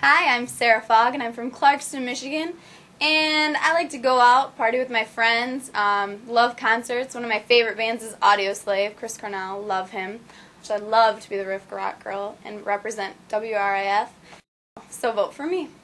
Hi, I'm Sarah Fogg, and I'm from Clarkston, Michigan. And I like to go out, party with my friends, love concerts. One of my favorite bands is Audioslave, Chris Cornell, love him. So I'd love to be the WRIF Rock Girl and represent WRIF. So vote for me.